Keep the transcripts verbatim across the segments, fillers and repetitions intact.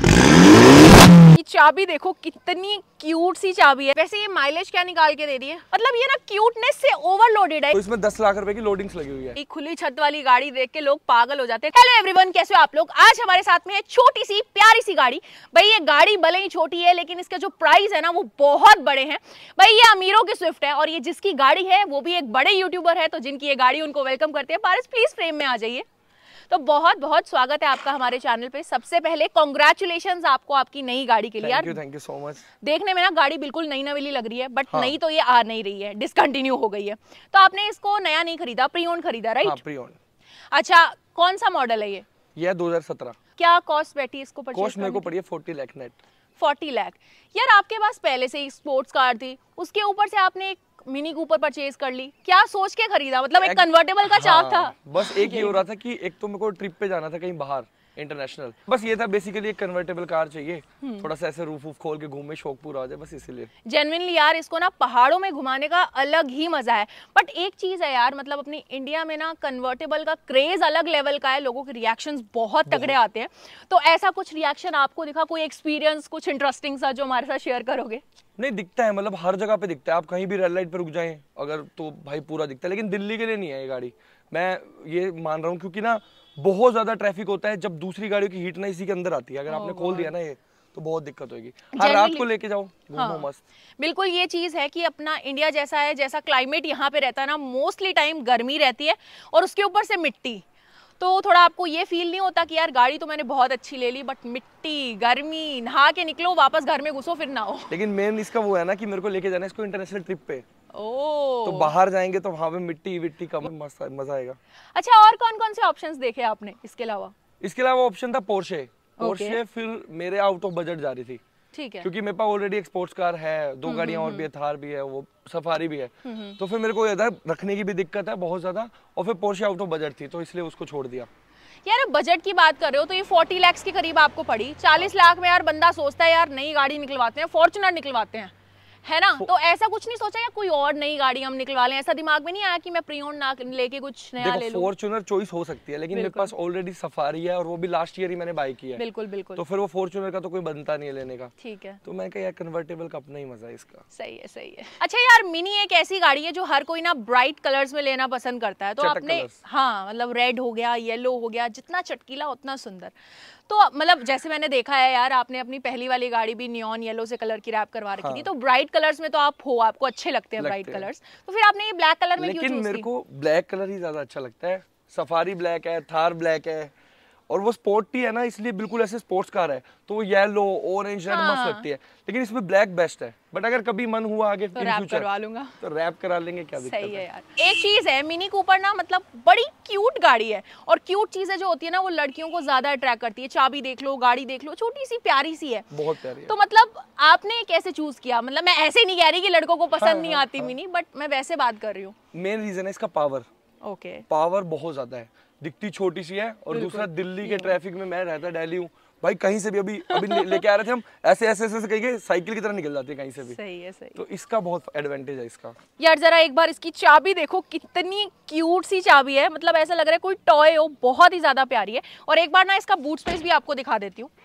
चाबी देखो कितनी क्यूट सी चाबी है। वैसे ये माइलेज क्या निकाल के दे रही है, मतलब ये ना क्यूटनेस से ओवरलोडेड है। तो इसमें दस लाख रुपए की लोडिंग्स लगी हुई है। एक खुली छत वाली गाड़ी देख के लोग पागल हो जाते हैं। हेलो एवरीवन, कैसे हो आप लोग। आज हमारे साथ में है छोटी सी प्यारी सी गाड़ी। भाई ये गाड़ी भले ही छोटी है लेकिन इसके जो प्राइस है ना वो बहुत बड़े हैं। भाई ये अमीरों की स्विफ्ट है और ये जिसकी गाड़ी है वो भी एक बड़े यूट्यूबर है, तो जिनकी ये गाड़ी उनको वेलकम करते हैं। पारस प्लीज फ्रेम में आ जाइए। तो बहुत बहुत स्वागत है आपका हमारे चैनल पे। सबसे पहले कांग्रेचुलेशंस आपको आपकी नई गाड़ी के लिए। Thank you thank you so much. देखने में ना गाड़ी बिल्कुल नई नवेली लग रही है, बट हाँ। नई तो ये आ नहीं रही है, डिसकंटिन्यू हो गई है। तो आपने इसको नया नहीं खरीदा, प्री ओन खरीदा, राइट? हाँ, प्री ओन। अच्छा, कौन सा मॉडल है ये? ये दो हज़ार सत्रह। क्या कॉस्ट बैठी इसको परचेज कॉस्ट मेरे को करने पड़ी है forty lakh net. Forty lakh. यार आपके पास पहले से ही स्पोर्ट्स कार थी, उसके ऊपर से आपने एक मिनी कूपर परचेज कर ली। क्या सोच के खरीदा, मतलब एक कन्वर्टेबल का चाव था? बस एक ही हो रहा था कि एक तो मेरे को ट्रिप पे जाना था कहीं बाहर इंटरनेशनल, बस ये था बेसिकली। एक कन्वर्टेबल कार चाहिए, थोड़ा सा ऐसे रूफ वूफ खोल के घूमे, शौक पूरा हो जाए, बस इसीलिए। जेन्युइनली यार इसको ना पहाड़ों में घुमाने का अलग ही मजा है। बट एक चीज है यार, मतलब अपनी इंडिया में ना कन्वर्टेबल का क्रेज अलग लेवल का है, लोगों के रिएक्शंस बहुत तगड़े आते हैं। तो ऐसा कुछ रिएक्शन आपको दिखा, कोई एक्सपीरियंस कुछ इंटरेस्टिंग सा जो हमारे साथ शेयर करोगे? नहीं, दिखता है, मतलब हर जगह पे दिखता है। आप कहीं भी रेड लाइट पे रुक जाएं अगर तो भाई पूरा दिखता है। लेकिन दिल्ली के लिए नहीं है ये गाड़ी, मैं ये मान रहा हूँ, क्योंकि ना बहुत ज्यादा ट्रैफिक होता है जब दूसरी गाड़ियों की हीट ना इसी के अंदर आती है। अगर आपने खोल दिया ना ये तो बहुत दिक्कत होगी। हाँ, रात को लेके जाओ, घूमो हाँ, मस्त। बिल्कुल ये चीज है कि अपना इंडिया जैसा है, जैसा क्लाइमेट यहाँ पे रहता है ना, मोस्टली टाइम गर्मी रहती है और उसके ऊपर से मिट्टी, तो थोड़ा आपको ये फील नहीं होता कि यार गाड़ी तो मैंने बहुत अच्छी ले ली बट मिट्टी गर्मी, नहा के निकलो वापस घर में घुसो फिर ना हो। लेकिन मेन इसका वो है ना कि मेरे को लेके जाना है इसको इंटरनेशनल ट्रिप पे। ओह, तो बाहर जाएंगे तो वहां पे मिट्टी विट्टी कम, मस्त मजा आएगा। अच्छा, और कौन कौन से ऑप्शंस देखे आपने इसके अलावा? इसके अलावा ऑप्शन था पोर्शे। पोर्शे फिर मेरे आउट ऑफ बजट जा रही थी, ठीक है, क्योंकि मेरे पास ऑलरेडी एक स्पोर्ट्स कार है, दो गाड़ियां और भी है, थार भी है, वो सफारी भी है। तो फिर मेरे को ये था रखने की भी दिक्कत है बहुत ज्यादा, और फिर पोर्शे आउट ऑफ बजट थी तो इसलिए उसको छोड़ दिया। यार बजट की बात कर रहे हो तो ये चालीस लाख के करीब आपको पड़ी। चालीस लाख में यार बंदा सोचता है यार नई गाड़ी निकलवाते हैं, फॉर्च्यूनर निकलवाते हैं, है ना? तो ऐसा कुछ नहीं सोचा या कोई और नई गाड़ी हम निकलवा लें? ऐसा दिमाग में नहीं आया कि मैं प्री ओन ना लेके कुछ नया ले लूं? फॉर्च्यूनर चॉइस हो सकती है, लेकिन मेरे पास ऑलरेडी सफारी है और वो भी लास्ट ईयर ही मैंने बाय की है। बिल्कुल बिल्कुल। तो फिर वो फॉर्च्यूनर का तो कोई बनता नहीं है लेने का। ठीक है, तो मैं कहा यार कन्वर्टेबल का अपना ही मजा है इसका। सही है सही है। अच्छा यार, मिनी एक ऐसी गाड़ी है जो हर कोई ना ब्राइट कलर्स में लेना पसंद करता है। तो आपने, हाँ मतलब रेड हो गया, येलो हो गया, जितना चटकीला उतना सुंदर। तो मतलब जैसे मैंने देखा है यार, आपने अपनी पहली वाली गाड़ी भी नियॉन येलो से कलर की रैप करवा रखी थी। हाँ। तो ब्राइट कलर्स में तो आप हो, आपको अच्छे लगते हैं ब्राइट कलर्स, तो फिर आपने ये ब्लैक कलर में क्यों चूज किया? लेकिन मेरे को ब्लैक कलर ही ज्यादा अच्छा लगता है। सफारी ब्लैक है, थार ब्लैक है, और वो स्पोर्टी है ना, इसलिए बिल्कुल ऐसे स्पोर्ट्स कार है तो वो येलो ऑरेंज रेड मस्त लगती है। लेकिन इसमें ब्लैक बेस्ट है, बट अगर कभी मन हुआ आगे तो रैप करवा लूंगा, तो रैप करा लेंगे, क्या दिक्कत है। सही है यार। एक चीज है, मिनी कूपर ना मतलब बड़ी क्यूट गाड़ी है, और क्यूट चीजें जो होती है ना वो लड़कियों को ज्यादा अट्रैक्ट करती है। चाबी देख लो, गाड़ी देख लो, छोटी सी प्यारी सी है, बहुत प्यारी है। तो मतलब आपने कैसे चूज किया? मतलब मैं ऐसे नहीं कह रही कि लड़कों को पसंद हाँ, नहीं आती हाँ, मिनी, बट मैं वैसे बात कर रही हूँ। मेन रीजन है इसका पावर। ओके, पावर बहुत ज्यादा है, दिखती छोटी सी है, और दूसरा दिल्ली के ट्रैफिक में मैं रहता दिल्ली हूँ भाई, कहीं से भी अभी अभी लेके आ रहे थे हम, ऐसे ऐसे ऐसे कहीं साइकिल की तरह निकल जाती है कहीं से भी। सही है सही। तो इसका बहुत एडवांटेज है इसका। यार जरा एक बार इसकी चाबी देखो, कितनी क्यूट सी चाबी है, मतलब ऐसा लग रहा है कोई टॉय हो, बहुत ही ज्यादा प्यारी है। और एक बार ना इसका बूट स्पेस भी आपको दिखा देती हूँ।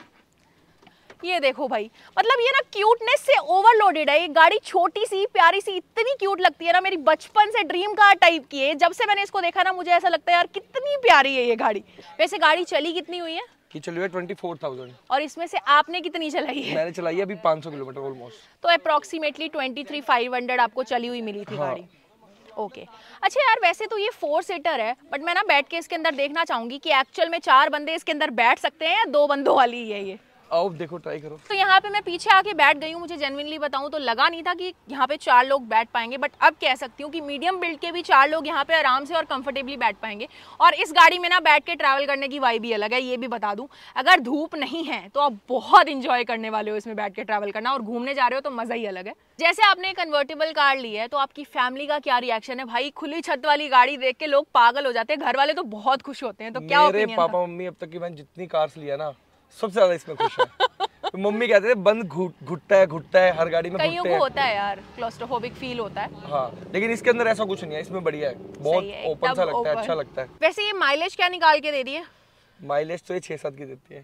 ये देखो भाई, मतलब ये ना क्यूटनेस से ओवरलोडेड है। ये गाड़ी छोटी सी प्यारी सी इतनी क्यूट लगती है ना, मेरी बचपन से ड्रीम कार टाइप की है। जब से मैंने इसको देखा ना मुझे ऐसा लगता है यार कितनी प्यारी है ये गाड़ी। वैसे गाड़ी चली कितनी हुई है? की चली है ट्वेंटी फोर थाउजेंड। और इसमें से आपने कितनी चलाई है? मैंने चलाई है अभी पाँच सौ किलोमीटर ऑलमोस्ट। तो approximately twenty three five hundred आपको चली हुई मिली थी। हाँ। गाड़ी ओके okay. अच्छा यार, वैसे तो ये फोर सीटर है, बट मैं ना बैठ के इसके अंदर देखना चाहूंगी कि एक्चुअल में चार बंदे इसके अंदर बैठ सकते हैं या दो बंदों वाली ही है ये। आओ देखो, ट्राई करो। तो यहाँ पे मैं पीछे आके बैठ गई हूँ, मुझे जेन्युइनली बताऊँ तो लगा नहीं था कि यहाँ पे चार लोग बैठ पाएंगे, बट अब कह सकती हूँ कि मीडियम बिल्ड के भी चार लोग यहाँ पे आराम से और कंफर्टेबली बैठ पाएंगे। और इस गाड़ी में ना बैठ के ट्रैवल करने की वाइब भी अलग है, ये भी बता दूँ। अगर धूप नहीं है तो आप बहुत इंजॉय करने वाले हो इसमें बैठ के ट्रैवल करना, और घूमने जा रहे हो तो मजा ही अलग है। जैसे आपने कन्वर्टेबल कार ली है तो आपकी फैमिली का क्या रिएक्शन है? भाई खुली छत वाली गाड़ी देख के लोग पागल हो जाते हैं, घर वाले तो बहुत खुश होते हैं, तो क्या ओपिनियन? मेरे पापा मम्मी अब तक की मैंने जितनी कार्स लिया ना सबसे ज्यादा इसमें खुश है। तो मम्मी कहते थे बंद घुटता है घुटता है हर गाड़ी में, कईयों को होता है यार, क्लॉस्ट्रोफोबिक फील होता है। हाँ, लेकिन इसके अंदर ऐसा कुछ नहीं है, इसमें बढ़िया है, बहुत ओपन सा लगता है, अच्छा लगता है। वैसे ये माइलेज क्या निकाल के दे रही है? माइलेज तो ये छह सात की देती है।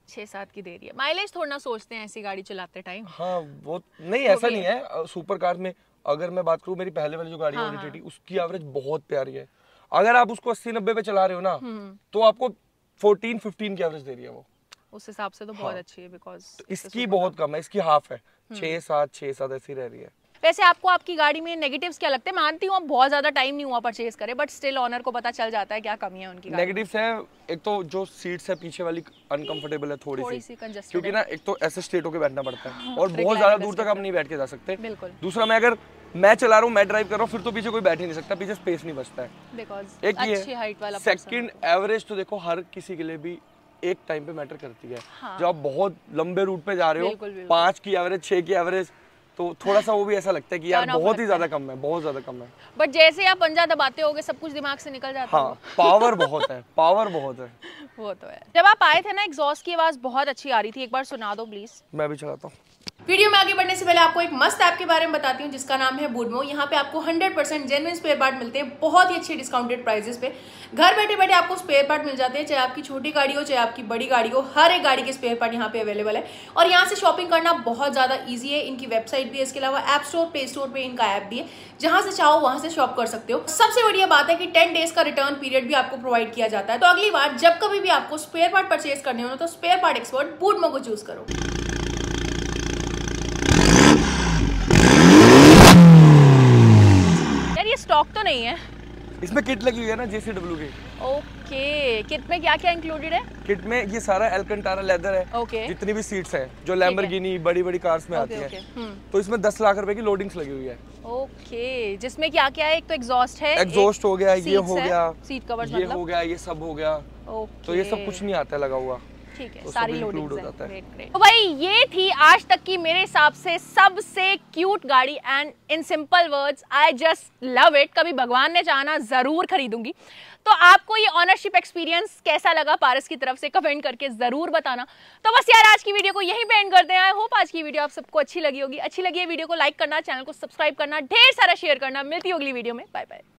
छह सात की दे रही है। माइलेज थोड़ा ना सोचते हैं ऐसी गाड़ी चलाते टाइम। हाँ वो नहीं, ऐसा नहीं है। सुपर कार में अगर मैं बात करूँ, मेरी पहले वाली जो गाड़ी है ऑडी उसकी एवरेज बहुत प्यारी है। अगर आप उसको अस्सी नब्बे पे चला रहे हो ना, तो आपको फोर्टीन फिफ्टीन की एवरेज दे रही है वो। उस हिसाब से तो बहुत हाँ। अच्छी है, बिकॉज तो इसकी बहुत कम है, इसकी हाफ है, छह सात छह सात ऐसी रह रही है। वैसे आपको आपकी गाड़ी में नेगेटिव्स क्या लगते हैं? मानती हूँ आप बहुत ज्यादा टाइम नहीं हुआ परचेज करे, बट स्टिल ओनर को पता चल जाता है क्या कमियां उनकी। नेगेटिव्स है, एक तो जो सीट्स है पीछे वाली अनकंफर्टेबल है थोड़ी, थोड़ी सी, सी क्योंकि ना एक तो ऐसे स्ट्रेट होके बैठना पड़ता है और बहुत ज्यादा दूर तक आप नहीं बैठ के जा सकते। बिल्कुल। दूसरा, मैं अगर मैं चला रहा हूँ, मैं ड्राइव कर रहा हूँ, फिर तो पीछे कोई बैठ ही नहीं सकता, पीछे स्पेस नहीं बचता है। बिकॉज़ एक अच्छी हाइट वाला। सेकंड, एवरेज तो देखो हर किसी के लिए भी एक टाइम पे मैटर करती है। हाँ। जब आप बहुत लंबे रूट पे जा रहे हो, पांच की एवरेज, छह की एवरेज, तो थोड़ा सा वो भी ऐसा लगता है कि यार बहुत ही ज्यादा कम है, बहुत ज्यादा कम है। बट जैसे आप पंजा दबाते होगे सब कुछ दिमाग से निकल जाता है। हाँ, पावर बहुत है, पावर बहुत है। वो तो है। जब आप आए थे ना, एग्जॉस्ट की आवाज बहुत अच्छी आ रही थी, एक बार सुना दो प्लीज। मैं भी चलाता हूँ। वीडियो में आगे बढ़ने से पहले आपको एक मस्त ऐप के बारे में बताती हूँ जिसका नाम है बूडमो। यहाँ पे आपको hundred percent genuine spare part मिलते हैं बहुत ही अच्छे डिस्काउंटेड प्राइसेस पे। घर बैठे बैठे आपको स्पेयर पार्ट मिल जाते हैं, चाहे आपकी छोटी गाड़ी हो चाहे आपकी बड़ी गाड़ी हो, हर एक गाड़ी के स्पेयर पार्ट यहाँ पे अवेलेबल है। और यहाँ से शॉपिंग करना बहुत ज्यादा ईजी है। इनकी वेबसाइट भी है, इसके अलावा ऐप स्टोर, प्ले स्टोर पे इनका ऐप भी है, जहां से चाहो वहां से शॉप कर सकते हो। सबसे बढ़िया बात है कि टेन डेज का रिटर्न पीरियड भी आपको प्रोवाइड किया जाता है। तो अगली बार जब कभी भी आपको स्पेयर पार्ट परचेज करने हो तो स्पेयर पार्ट एक्सपर्ट बूडमो को चूज करो। स्टॉक तो नहीं है इसमें, किट लगी हुई है ना जेसीडब्ल्यू की। ओके, किट में क्या क्या इंक्लूडेड है? किट में ये सारा एल्कंटारा लेदर है। ओके। जितनी भी सीट्स हैं जो लैम्बोर्गिनी बड़ी बड़ी कार्स में आती है, तो इसमें दस लाख रुपए की लोडिंग्स लगी हुई है। ओके, जिसमें क्या क्या है? एक तो एग्जॉस्ट है, एग्जॉस्ट हो गया, ये हो गया, सीट कवर्स ये हो गया, ये सब हो गया। तो ये सब कुछ नहीं आता है लगा हुआ। ठीक है, सारी लोडिंग्स हो जाता है। तो भाई ये थी आज तक की मेरे हिसाब से सबसे क्यूट गाड़ी, and in simple words I just love it. कभी भगवान ने चाहना जरूर खरीदूंगी। तो आपको ये ऑनरशिप एक्सपीरियंस कैसा लगा पारस की तरफ से कमेंट करके जरूर बताना। तो बस यार आज की वीडियो को यहीं पे एंड करते हैं। आई होप आज की वीडियो आप सबको अच्छी लगी होगी। अच्छी लगी है वीडियो को लाइक करना, चैनल को सब्सक्राइब करना, ढेर सारा शेयर करना। मिलती है अगली वीडियो में। Bye bye.